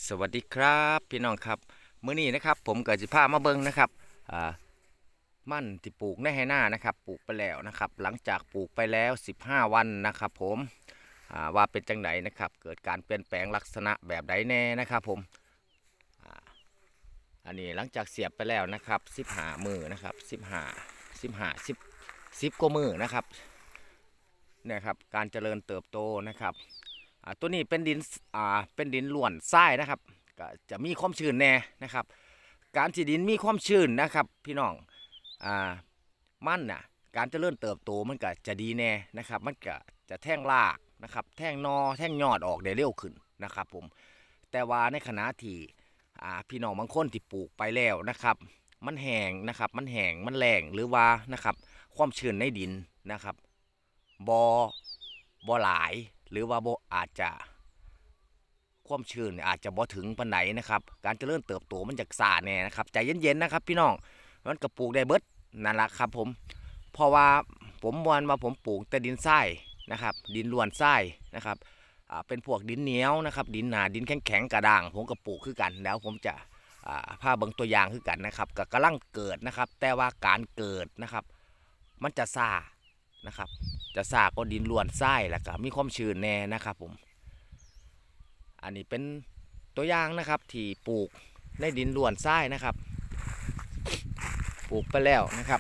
สวัสดีครับพี่น้องครับมื้อนี้นะครับผมก็จะพามาเบิ่งนะครับมันที่ปลูกในไหหน้านะครับปลูกไปแล้วนะครับหลังจากปลูกไปแล้ว15วันนะครับผมว่าเป็นจังไหนนะครับเกิดการเปลี่ยนแปลงลักษณะแบบใดแน่นะครับผมอ่าอันนี้หลังจากเสียบไปแล้วนะครับ15มือนะครับ10 กว่ามือนะครับเนี่ยครับการเจริญเติบโตนะครับตัวนี้เป็นดินเป็นดินล้วนทรายนะครับก็จะมีความชื้นแน่นะครับการที่ดินมีความชื้นนะครับพี่น้องมันน่ะการเจริญเติบโตมันก็จะดีแน่นะครับมันก็จะแท่งรากนะครับแท่งนอแท่งยอดออกได้เร็วขึ้นนะครับผมแต่ว่าในขณะที่พี่น้องบางคนที่ปลูกไปแล้วนะครับมันแห้งนะครับมันแห้งมันแรงหรือว่านะครับความชื้นในดินนะครับบ่หลายหรือว่าบ่อาจจะความชื้นอาจจะบ่ถึงปานไหนนะครับการเจริญเติบโตมันจะซ่าแน่นะครับใจเย็นๆนะครับพี่น้องมันก็ปลูกได้เบิดนั่นแหละครับผมเพราะว่าผมมองว่าผมปลูกแต่ดินทรายนะครับดินล้วนทรายนะครับเป็นพวกดินเหนียวนะครับดินหนาดินแข็งๆกระด้างผมก็ปลูกคือกันแล้วผมจะพาเบิ่งตัวอย่างคือกันนะครับก็กำลังเกิดนะครับแต่ว่าการเกิดนะครับมันจะซ่านะครับจะซ่าก็ดินล้วนทรายแล้วก็มีความชื้นแน่นะครับผมอันนี้เป็นตัวอย่างนะครับที่ปลูกในดินล้วนทรายนะครับปลูกไปแล้วนะครับ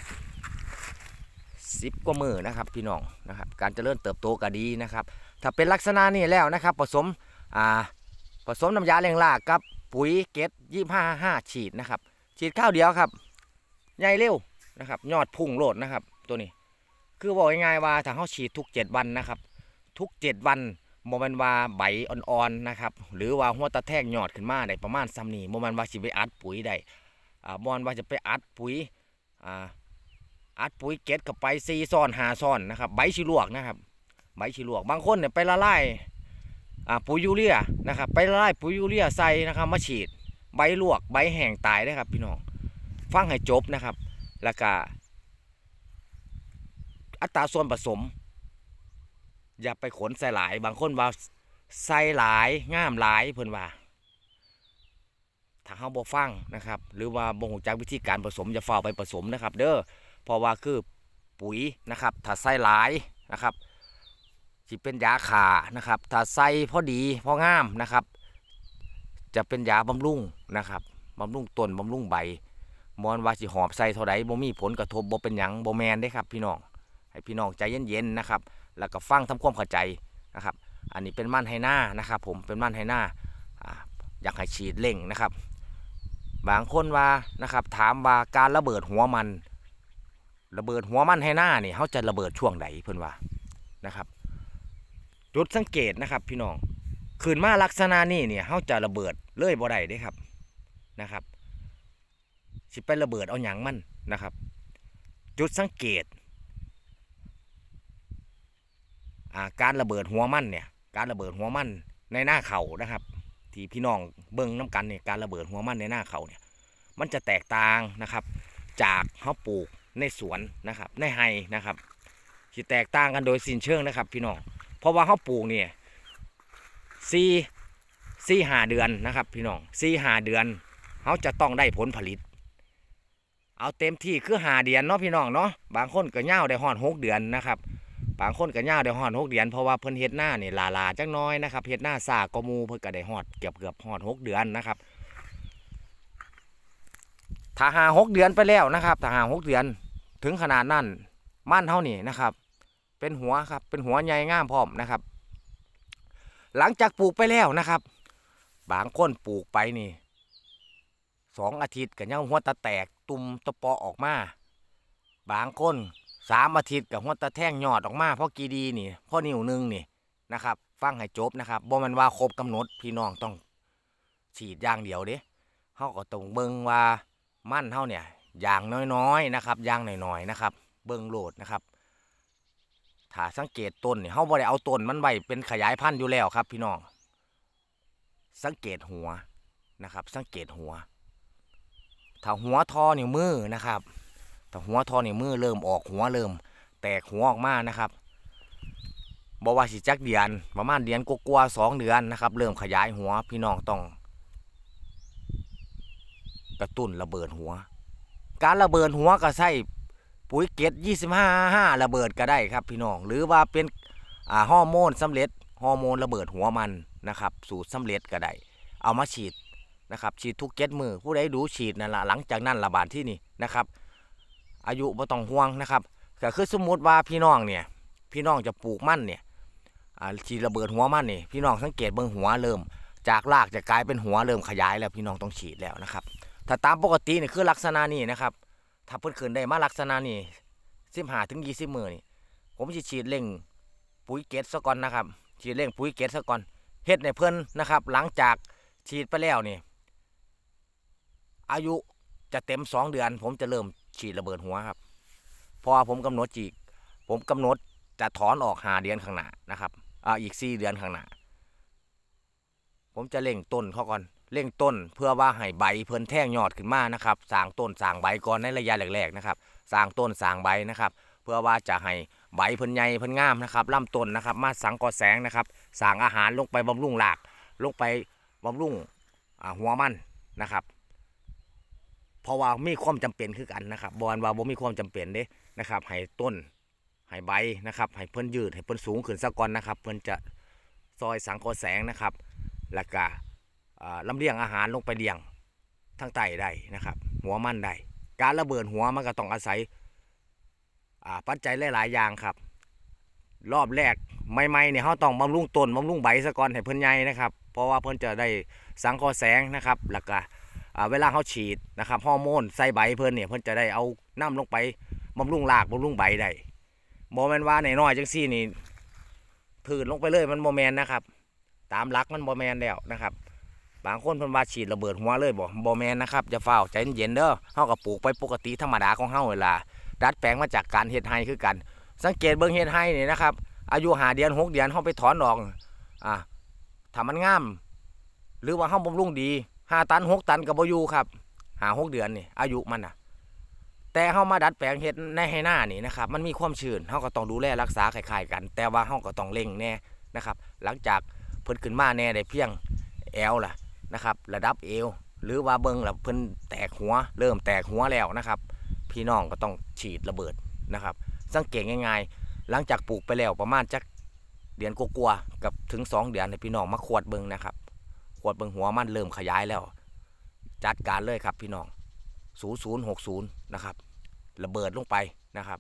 10 กว่ามือนะครับพี่น้องนะครับการเจริญเติบโตก็ดีนะครับถ้าเป็นลักษณะนี้แล้วนะครับผสมน้ำยาเลี้ยงรากกับปุ๋ยเกต25 ฉีดนะครับฉีดข้าวเดียวครับใหญ่เร็วนะครับยอดพุ่งโลดนะครับตัวนี้คือบอกง่ายๆว่าถ้าเขาฉีดทุก7 วันนะครับทุก7 วันโมเมนว่าใบอ่อนๆนะครับหรือว่าหัวตะแทกยอดขึ้นมาได้ประมาณซ้ำนี้โมเมนว่าสิไปอัดปุ๋ยได้บอนว่าจะไปอัดปุ๋ยเก็ดกับไป4 ซ้อน5 ซ้อนนะครับใบชิลวกนะครับใบชิลวกบางคนเนี่ยไปละลายปุ๋ยยูเรียนะครับไปละลายปุ๋ยยูเรียใส่นะครับมาฉีดใบลวกใบแห้งตายได้ครับพี่น้องฟังให้จบนะครับแล้วก็อัตราส่วนผสมอย่าไปขนใส่หลายบางคนว่าใส่หลายง่ามหลายเพิ่นว่าถ้าเขาบ่ฟังนะครับหรือว่าบ่รู้จักวิธีการผสมอย่าเฝ้าไปผสมนะครับเด้อเพราะว่าคือปุ๋ยนะครับถ้าใส่หลายนะครับสิเป็นยาฆ่านะครับถ้าใส่พอดีพองามนะครับจะเป็นยาบำรุงนะครับบำรุงต้นบำรุงใบมอนว่าสิหอบใส่เท่าใดบ่มีผลกระทบบ่เป็นหยังบ่แมนได้ครับพี่น้องให้พี่น้องใจเย็นๆนะครับแล้วก็ฟังทำความเข้าใจนะครับอันนี้เป็นมันไหหน้านะครับผมเป็นมันไหหน้าอยากให้ฉีดเร่งนะครับบางคนว่านะครับถามว่าการระเบิดหัวมันไหหน้านี่เขาจะระเบิดช่วงไหนเพื่อนว่านะครับจุดสังเกตนะครับพี่น้องขืนมาลักษณะนี้เนี่ยเขาจะระเบิดเลื่อยบ่ได้ได้ครับนะครับสิไประเบิดเอาหยังมันนะครับจุดสังเกตการระเบิดหัวมันเนี่ยการระเบิดหัวมันในหน้าเขานะครับที่พี่น้องเบิ้งน้ำกันเนี่ยการระเบิดหัวมันในหน้าเขาเนี่ยมันจะแตกต่างนะครับจากเขาปลูกในสวนนะครับในไฮนะครับที่แตกต่างกันโดยสิ้นเชิงนะครับพี่น้องเพราะว่าเขาปลูกเนี่ย4-5 เดือนนะครับพี่น้อง4-5 เดือนเขาจะต้องได้ผลผลิตเอาเต็มที่คือ5 เดือนเนาะพี่น้องเนาะบางคนก็เง่าได้ฮอด6 เดือนนะครับบางคนก็เง่าได้ฮอด6 เดือนเพราะว่าเพิ่นเฮ็ดหน้านี่ลาจังน้อยนะครับเฮ็ดหน้าซากมูเพิ่นก็ได้ฮอดเกือบฮอด6 เดือนนะครับถ้า5-6 เดือนไปแล้วนะครับถ้า5-6 เดือนถึงขนาดนั้นมันเท่านี้นะครับเป็นหัวครับเป็นหัวใหญ่งามพร้อมนะครับหลังจากปลูกไปแล้วนะครับบางคนปลูกไปนี่2 อาทิตย์ก็ยังหัวตะแตกตุ่มตะปอออกมาบางคน3 อาทิตย์กับหัวตะแท่งยอดออกมาเพราะกีดีนี่เพราะนิ้วนึงนี่นะครับฟังให้จบนะครับบ่มันว่าครบกำหนดพี่น้องต้องฉีดอย่างเดียวเด้เขาก็ต้องเบิ่งว่ามันเท่าเนี่ยอย่างน้อยๆนะครับอย่างน้อยๆนะครับเบิ่งโหลดนะครับถ้าสังเกตต้นเนี่ยเขาบ่ได้เอาต้นมันไว้เป็นขยายพันธุ์อยู่แล้วครับพี่น้องสังเกตหัวนะครับสังเกตหัวถ้าหัวทอนิ้วมือนะครับถ้าหัวทอนิ้วมือเริ่มออกหัวเริ่มแตกหัวออกมานะครับบอกว่าสิจักเดือนประมาณเดือนกว่าๆ2 เดือนนะครับเริ่มขยายหัวพี่น้องต้องกระตุ้นระเบิดหัวการระเบิดหัวก็ใส่ปุ๋ยเกต25 ระเบิดก็ได้ครับพี่น้องหรือว่าเป็นฮอร์โมนสำเร็จฮอร์โมนระเบิดหัวมันนะครับสูตรสำเร็จก็ได้เอามาฉีดนะครับฉีดทุก7 มื้อผู้ใดดูฉีดนั่นละหลังจากนั้นระบาดที่นี่นะครับอายุบ่ต้องห่วงนะครับก็คือสมมติว่าพี่น้องเนี่ยพี่น้องจะปลูกมันเนี่ยฉีดระเบิดหัวมันนี่พี่น้องสังเกตเบื้องหัวเริ่มจากรากจะกลายเป็นหัวเริ่มขยายแล้วพี่น้องต้องฉีดแล้วนะครับถ้าตามปกตินี่คือลักษณะนี้นะครับถ้าเพิ่นขึ้นได้มาลักษณะนี้15 ถึง 20 มื้อนี่ผมจะฉีดเร่งปุ๋ยเกตซะก่อนนะครับฉีดเร่งปุ๋ยเกตซะก่อนเฮ็ดในเพิ่นนะครับหลังจากฉีดไปแล้วนี่อายุจะเต็ม2 เดือนผมจะเริ่มฉีดระเบิดหัวครับพอผมกำหนดผมกำหนดจะถอนออก5 เดือนข้างหน้านะครับอีก4 เดือนข้างหน้าผมจะเร่งต้นเขาก่อนเร่งต้นเพื่อว่าให้ใบเพิ่นแท่งยอดขึ้นมานะครับสร้างต้นสร้างใบก่อนในระยะแรกๆนะครับสร้างต้นสร้างใบนะครับเพื่อว่าจะให้ใบเพิ่นใหญ่เพิ่นงามนะครับลำต้นนะครับมาสังกอแสงนะครับสร้างอาหารลงไปบำรุงรากลงไปบำรุงหัวมันนะครับเพราะว่ามีความจำเป็นคือกันนะครับบอลว่าบ่มีความจำเป็นเด้นะครับให้ต้นให้ใบนะครับให้เพิ่นยืดให้เพิ่นสูงขึ้นซะก่อนนะครับเพิ่นจะซอยสังกอแสงนะครับแล้วก็ลำเลียงอาหารลงไปเลี้ยงทั้งไตได้นะครับหัวมันได้การระเบิดหัวมันก็ต้องอาศัยปัจจัยหลายๆอย่างครับรอบแรกใหม่ๆเนี่ยเขาต้องบำรุงต้นบำรุงใบซะก่อนให้เพิ่นใหญ่นะครับเพราะว่าเพิ่นจะได้สังเคราะห์แสงนะครับแล้วก็เวลาเขาฉีดนะครับฮอร์โมนใส่ใบเพิ่นเนี่ยเพิ่นจะได้เอาน้ำลงไปบำรุงรากบำรุงใบได้โมเมนว่าในน้อยจังซี่นี่พืชลงไปเลยมันโมเมนนะครับตามหลักมันโมเมนแล้วนะครับบางคนเพิ่นว่าฉีดระเบิดหัวเลยบ่แม่นนะครับจะเฝ้าใจเย็นเด้อเฮาก็ปลูกไปปกติธรรมดาของเฮาเวลาดัดแปลงมาจากการเฮ็ดไร่คือกันสังเกตเบิ่งเฮ็ดไร่นี่นะครับอายุ5 เดือน6 เดือนเฮาไปถอนออกถ้ามันงามหรือว่าเฮาบำรุงดี5 ตัน6 ตันก็บ่อยู่ครับ5-6 เดือนนี่อายุมันแต่เฮามาดัดแปลงเฮ็ดในให้หน้านี่นะครับมันมีความชื้นเฮาก็ต้องดูแลรักษาคล้ายๆกันแต่ว่าเฮาก็ต้องเร่งแน่นะครับหลังจากเพิ่นขึ้นมาแน่ได้เพียงแอลล่ะนะครับระดับเอวหรือว่าเบิ้งแล้วเพิ่นแตกหัวเริ่มแตกหัวแล้วนะครับพี่น้องก็ต้องฉีดระเบิดนะครับสังเกตง่ายๆหลังจากปลูกไปแล้วประมาณจักเดือนกลัวๆกับถึง2 เดือนให้พี่น้องมาขวดเบิ้งนะครับขวดเบิ้งหัวมันเริ่มขยายแล้วจัดการเลยครับพี่น้อง0060นะครับระเบิดลงไปนะครับ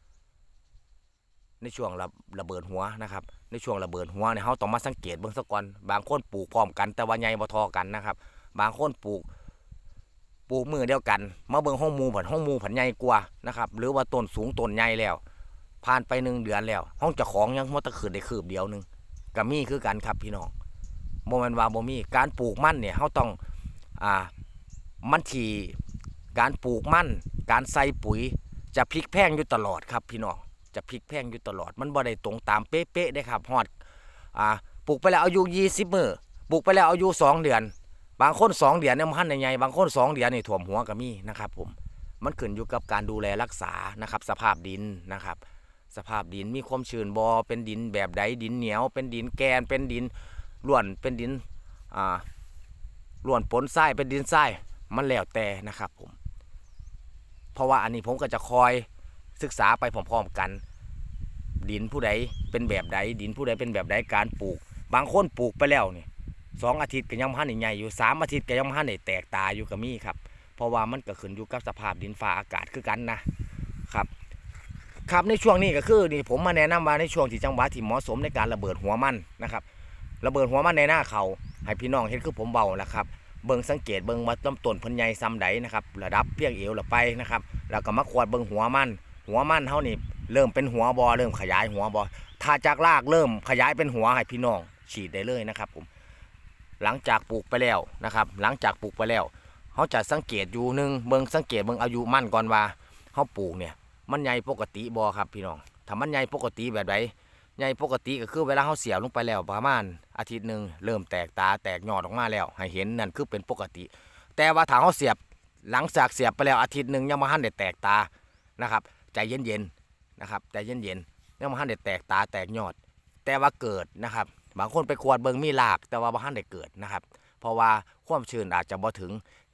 ในช่วงระเบิดหัวนะครับในช่วงระเบิดหัวเนี่ยเขาต้องมาสังเกตเบื้องซะก่อนบางคนปลูกพร้อมกันแต่ว่าใหญ่บ่ทอกันนะครับบางคนปลูกมือเดียวกันมาเบื้องห้องมูผันใหญ่กว่านะครับหรือว่าต้นสูงต้นใหญ่แล้วผ่านไป1 เดือนแล้วห้องเจ้าของยังมอตะขืนได้คืบเดียวนึงก็มีคือกันครับพี่น้องโมเมนต์ว่าบ่มีการปลูกมันเนี่ยเขาต้องมันที่การปลูกมันการใส่ปุ๋ยจะพลิกแพงอยู่ตลอดครับพี่น้องจะพลิกแพงอยู่ตลอดมันบ่ได้ตรงตามเป๊ะๆได้ครับฮอดปลูกไปแล้วอายุ20 มื้อปลูกไปแล้วอายุ2 เดือนบางคน2 เดือนเนี่ยมันใหญ่บางคน2 เดือนนี่ท่วมหัวก็มีนะครับผมมันขึ้นอยู่กับการดูแลรักษานะครับสภาพดินนะครับสภาพดินมีความชื้นบ่เป็นดินแบบใดดินเหนียวเป็นดินแกนเป็นดินล้วนเป็นดินล้วนปนทรายเป็นดินทรายมันแล้วแต่นะครับผมเพราะว่าอันนี้ผมก็จะคอยศึกษาไปพร้อมๆกันดินผู้ใดเป็นแบบใดดินผู้ใดเป็นแบบใดการปลูกบางคนปลูกไปแล้วเนี่ย2 อาทิตย์ก็ยังพันใหญ่อยู่3 อาทิตย์ก็ยังพันแตกตาอยู่ก็มีครับเพราะว่ามันก็ขึ้นอยู่กับสภาพดินฟ้าอากาศคือกันนะครับในช่วงนี้ก็คือนี่ผมมาแนะนำว่าในช่วงที่จังหวะที่เหมาะสมในการระเบิดหัวมันนะครับระเบิดหัวมันในหน้าเขาให้พี่น้องเห็นคือผมเบาแล้วครับเบิ่งสังเกตเบิ่งมาต้นเพิ่นใหญ่ซ้ำใดนะครับระดับเพียงเอวละไปนะครับแล้วก็มาขวดเบิ่งหัวมันเฮานี่เริ่มเป็นหัวบอเริ่มขยายหัวบอถ้าจากรากเริ่มขยายเป็นหัวให้พี่น้องฉีดได้เลยนะครับผมหลังจากปลูกไปแล้วนะครับหลังจากปลูกไปแล้วเขาจะสังเกตอยู่สังเกตเบิ่งอายุมันก่อนว่าเขาปลูกเนี่ยมันใหญ่ปกติบอครับพี่น้องถ้ามันใหญ่ปกติแบบไหนใหญ่ปกติก็คือเวลาเขาเสียบลงไปแล้วประมาณอาทิตย์หนึ่งเริ่มแตกตาแตกยอดออกมาแล้วให้เห็นนั่นคือเป็นปกติแต่ว่าถ้าเขาเสียบหลังจากเสียบไปแล้วอาทิตย์หนึ่งยังไม่ทันได้แตกตานะครับใจเย็นๆนะครับใจเย็นๆยังไม่ทันได้แตกตาแตกยอดแต่ว่าเกิดนะครับบางคนไปขวดเบิ่งมีรากแต่ว่าไม่ทันได้เกิดนะครับเพราะว่าความชื้นอาจจะบ่ถึง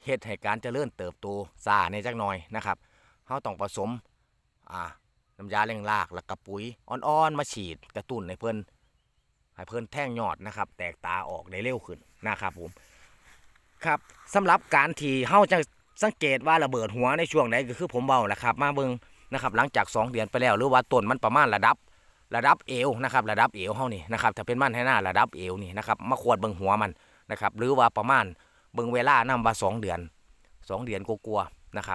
เฮ็ดให้การเจริญเติบโตซ่าในจักหน่อยนะครับเฮาต้องผสมน้ำยาเร่งรากแล้วก็ปุ๋ยอ่อนๆมาฉีดกระตุ้นให้เพิ่นแท่งยอดนะครับแตกตาออกได้เร็วขึ้นนะครับผมครับสำหรับการที่เฮาจะสังเกตว่าระเบิดหัวในช่วงไหนก็คือผมเบาแหละครับมาเบิ่งนะครับหลังจาก2 เดือนไปแล้วหรือว่าต้นมันประมาณระดับเอวนะครับระดับเอวเฮานี่นะครับถ้าเป็นมันให้หน้าระดับเอวนี่นะครับมาขวดเบิ่งหัวมันนะครับหรือว่าประมาณเบิ่งเวลานำว่า2 เดือนกลัวๆนะครับ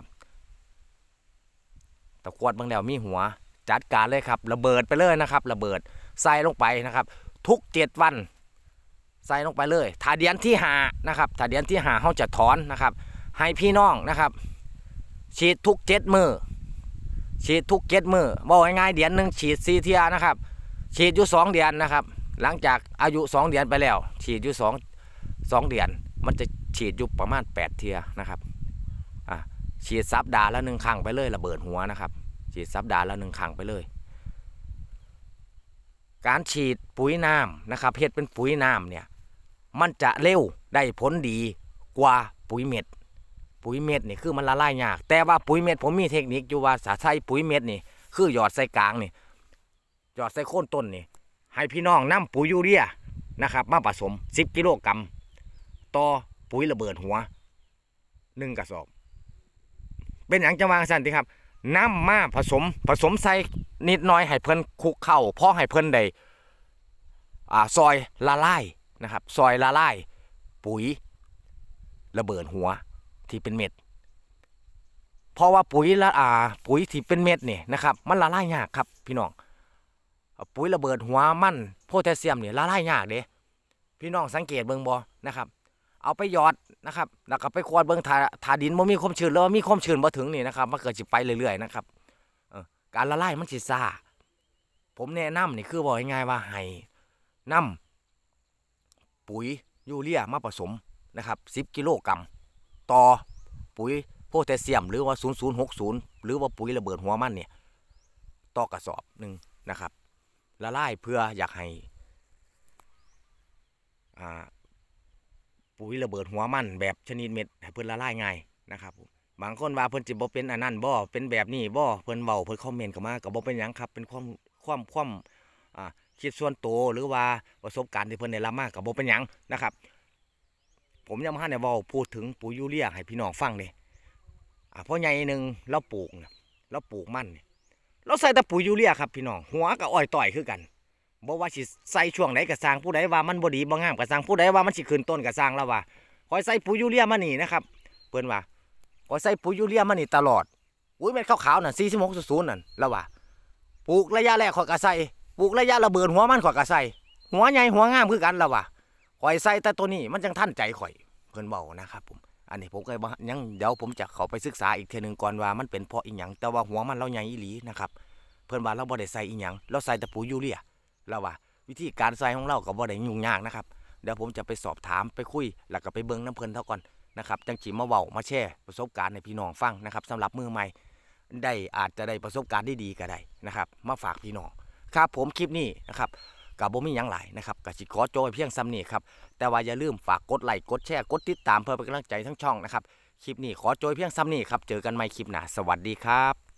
ตะขวดเบิ่งแล้วมีหัวจัดการเลยครับระเบิดไปเลยนะครับระเบิดใส่ลงไปนะครับทุก7 วันใส่ลงไปเลยถ้าเดือนที่5นะครับถ้าเดือนที่5เฮาจะถอนนะครับให้พี่น้องนะครับฉีดทุก7 มื้อฉีดทุก7 มื้อบอกง่ายๆเดือนนึงฉีด4 เที่ยนะครับฉีดอยู่2 เดือนนะครับหลังจากอายุ2 เดือนไปแล้วฉีดอยู่2 เดือนมันจะฉีดอยู่ประมาณ8 เที่ยนะครับฉีดสัปดาห์ละ1 ครั้งไปเลยระเบิดหัวนะครับฉีดสัปดาห์ละ1 ครั้งไปเลยการฉีดปุ๋ยน้ำนะครับเฮ็ดเป็นปุ๋ยน้ำเนี่ยมันจะเร็วได้ผลดีกว่าปุ๋ยเม็ดนี่คือมันละลายยากแต่ว่าปุ๋ยเม็ดผมมีเทคนิคอยู่ว่าใส่ปุ๋ยเม็ดนี่คือหยอดใส่กลางนี่หยอดใส่โคนต้นนี่ให้พี่น้องนำปุ๋ยยูเรียนะครับมาผสม10 กิโลกรัมต่อปุ๋ยระเบิดหัว1 กระสอบเป็นอย่างจะวางสั่นทีครับน้ำมาผสมใส่นิดหน่อยให้เพิ่นคลุกเข้าพอให้เพิ่นได้ซอยละลายนะครับซอยละลายปุ๋ยระเบิดหัวที่เป็นเม็ดเพราะว่าปุ๋ยที่เป็นเม็ดนี่นะครับมันละลายยากครับพี่น้องปุ๋ยระเบิดหัวมันโพแทสเซียมเนี่ยละลายยากเด้พี่น้องสังเกตเบิ่งบ่นะครับเอาไปหยอดนะครับแล้วก็ไปควดเบิ่งถ้าดินบ่มีความชื้นแล้วมีความชื้นบ่ถึงนี่นะครับมันเกิดสิไปเรื่อยๆนะครับการละลายมันสิซ่าผมแนะนำนี่คือบอกง่ายๆว่าให้นำปุ๋ยยูเรียมาผสมนะครับ10 กิโลกรัมต่อปุ๋ยโพแทสเซียมหรือว่า0060หรือว่าปุ๋ยระเบิดหัวมันเนี่ยต่อกระสอบหนึ่งนะครับละลายเพื่ออยากให้ปุ๋ยระเบิดหัวมันแบบชนิดเม็ดให้เพิ่นละลายง่ายนะครับบางคนว่าเพิ่นจิบ่เป็นอันนั้นบ่เป็นแบบนี้บ่เพิ่นเว้าเพิ่นคอมเมนต์เข้ามาก็บ่เป็นหยังครับเป็นความคิดส่วนตัวหรือว่าประสบการณ์ที่เพิ่นได้รับมาก็บ่เป็นหยังนะครับผมยังบ่ทันได้เว้าพูดถึงปุ๋ยยูเรียให้พี่น้องฟังเด้พ่อใหญ่นึงเราปลูกมันเราใส่แต่ปุ๋ยยูเรียครับพี่น้องหัวก็อ้อยต่อยคือกันบ่ว่าสิใส่ช่วงไหนก็สร้างผู้ใดว่ามันบ่ดีบ่งามก็สร้างผู้ใดว่ามันสิขึ้นต้นก็สร้างแล้วว่าคอยใส่ปุ๋ยยูเรียมานี่นะครับเพิ่นว่าคอยใส่ปุ๋ยยูเรียมานี่ตลอดอุ้ยเม็ดขาวๆนั่น4600นั่นแล้วว่าปลูกระยะแรกข่อยก็ใส่ปลูกระยะระเบิดหัวมันข่อยก็ใส่หัวใหญ่หัวงามคือกันแล้วว่าข่อยใส่แต่ตัวนี้มันจังทันใจข่อยเพิ่นเว้านะครับผมอันนี้ผมก็ยังเดี๋ยวผมจะเข้าไปศึกษาอีกเทื่อนึงก่อนว่ามันเป็นเพราะอีหยังแต่ว่าหัวมันเราใหญ่อีหลีนะครับเพิ่นว่าเราบ่ได้ใส่อีหยังเราใส่แต่ปุ๋ยยูเรียแล้วว่าวิธีการใส่ของเราก็บ่ได้ยุ่งยากนะครับเดี๋ยวผมจะไปสอบถามไปคุยแล้วก็ไปเบิ่งน้ำเพิ่นเท่าก่อนนะครับจังสิมาเว้ามาแชร์ประสบการณ์ให้พี่น้องฟังนะครับสำหรับมือใหม่อาจจะได้ประสบการณ์ดีๆก็ได้นะครับมาฝากพี่น้องครับผมคลิปนี้นะครับกับบ่มีหยังหลายนะครับก็สิขอโจยเพียงซ้ำนี้ครับแต่ว่าอย่าลืมฝากกดไลค์กดแชร์กดติดตามเพื่อเป็นกำลังใจทั้งช่องนะครับคลิปนี้ขอโจยเพียงซ้ำนี้ครับเจอกันใหม่คลิปหน้าสวัสดีครับ